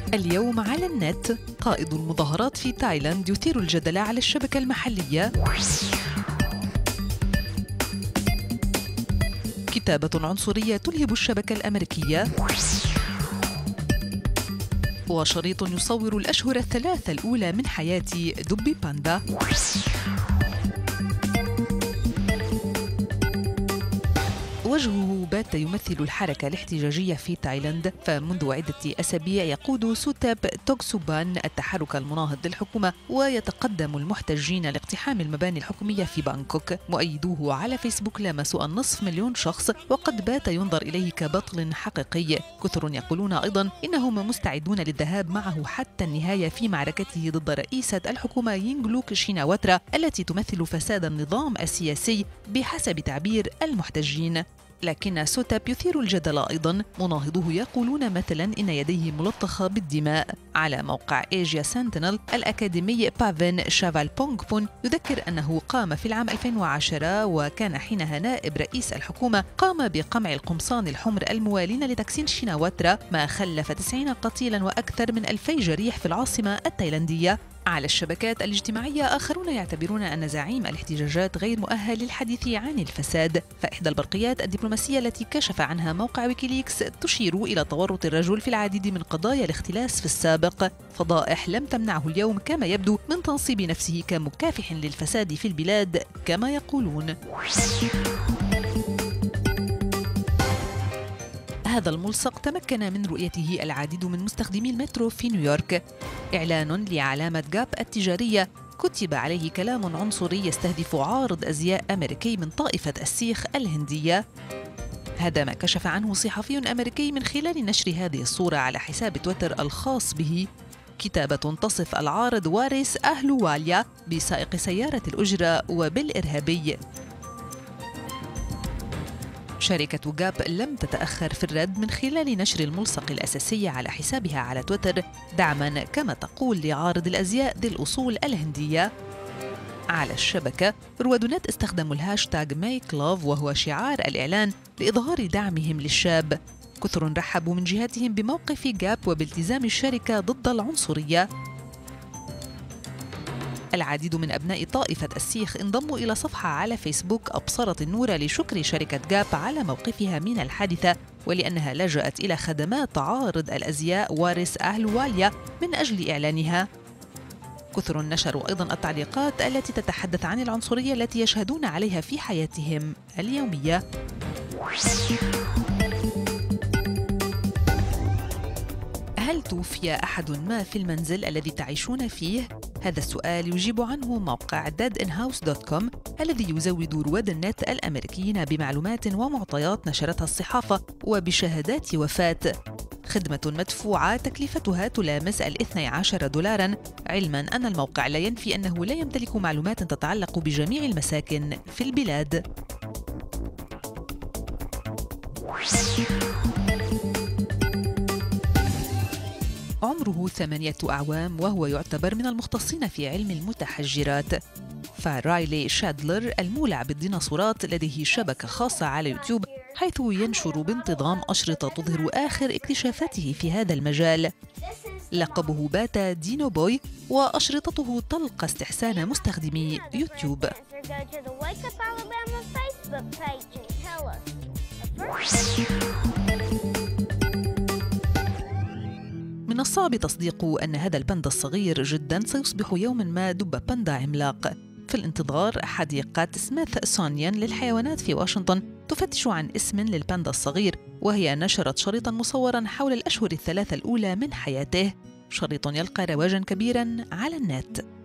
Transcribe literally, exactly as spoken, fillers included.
اليوم على النت، قائد المظاهرات في تايلاند يثير الجدل على الشبكة المحلية. كتابة عنصرية تلهب الشبكة الأمريكية. وشريط يصور الأشهر الثلاثة الأولى من حياة دب باندا. وجهه بات يمثل الحركة الاحتجاجية في تايلاند، فمنذ عدة أسابيع يقود سوتاب توكسوبان التحرك المناهض للحكومة، ويتقدم المحتجين لاقتحام المباني الحكومية في بانكوك. مؤيدوه على فيسبوك لامسوا النصف مليون شخص، وقد بات ينظر إليه كبطل حقيقي. كثر يقولون أيضا إنهم مستعدون للذهاب معه حتى النهاية في معركته ضد رئيسة الحكومة ينغلوك شيناواترا التي تمثل فساد النظام السياسي بحسب تعبير المحتجين. لكن سوتاب يثير الجدل أيضاً، مناهضوه يقولون مثلاً إن يديه ملطخة بالدماء. على موقع إيجيا سنتينل الأكاديمي بافين شافال بونغبون يذكر أنه قام في العام ألفين وعشرة، وكان حينها نائب رئيس الحكومة، قام بقمع القمصان الحمر الموالين لتكسين شيناواترا، ما خلف تسعين قتيلاً وأكثر من ألفي جريح في العاصمة التايلاندية. على الشبكات الاجتماعية آخرون يعتبرون أن زعيم الاحتجاجات غير مؤهل للحديث عن الفساد، فإحدى البرقيات الدبلوماسية التي كشف عنها موقع ويكيليكس تشير إلى تورط الرجل في العديد من قضايا الاختلاس في السابق، فضائح لم تمنعه اليوم كما يبدو من تنصيب نفسه كمكافح للفساد في البلاد كما يقولون. هذا الملصق تمكن من رؤيته العديد من مستخدمي المترو في نيويورك. إعلان لعلامة جاب التجارية كتب عليه كلام عنصري يستهدف عارض أزياء أمريكي من طائفة السيخ الهندية. هذا ما كشف عنه صحفي أمريكي من خلال نشر هذه الصورة على حساب تويتر الخاص به. كتابة تصف العارض واريس أهلوواليا بسائق سيارة الأجرة وبالإرهابي. شركة جاب لم تتأخر في الرد من خلال نشر الملصق الأساسي على حسابها على تويتر، دعماً كما تقول لعارض الأزياء ذي الأصول الهندية. على الشبكة، رواد نت استخدموا الهاشتاغ ميك لاف وهو شعار الإعلان لإظهار دعمهم للشاب. كثر رحبوا من جهتهم بموقف جاب وبالتزام الشركة ضد العنصرية. العديد من أبناء طائفة السيخ انضموا إلى صفحة على فيسبوك أبصرت النور لشكر شركة جاب على موقفها من الحادثة، ولأنها لجأت إلى خدمات عارض الأزياء واريس أهلوواليا من أجل إعلانها. كثر نشروا أيضاً التعليقات التي تتحدث عن العنصرية التي يشهدون عليها في حياتهم اليومية. هل توفي أحد ما في المنزل الذي تعيشون فيه؟ هذا السؤال يجيب عنه موقع ديد إن هاوس دوت كوم الذي يزود رواد النت الأمريكيين بمعلومات ومعطيات نشرتها الصحافة وبشهادات وفاة. خدمة مدفوعة تكلفتها تلامس الاثني عشر دولاراً، علماً أن الموقع لا ينفي أنه لا يمتلك معلومات تتعلق بجميع المساكن في البلاد. عمره ثمانية أعوام وهو يعتبر من المختصين في علم المتحجرات. فرايلي شادلر المولع بالديناصورات لديه شبكة خاصة على يوتيوب حيث ينشر بانتظام أشرطة تظهر آخر اكتشافاته في هذا المجال. لقبه بات دينو بوي، وأشرطته تلقى استحسان مستخدمي يوتيوب. من الصعب تصديق أن هذا الباندا الصغير جداً سيصبح يوماً ما دب باندا عملاق. في الانتظار، حديقة سميثسونيان للحيوانات في واشنطن تفتش عن اسم للباندا الصغير، وهي نشرت شريطاً مصوراً حول الأشهر الثلاثة الأولى من حياته، شريط يلقى رواجاً كبيراً على النت.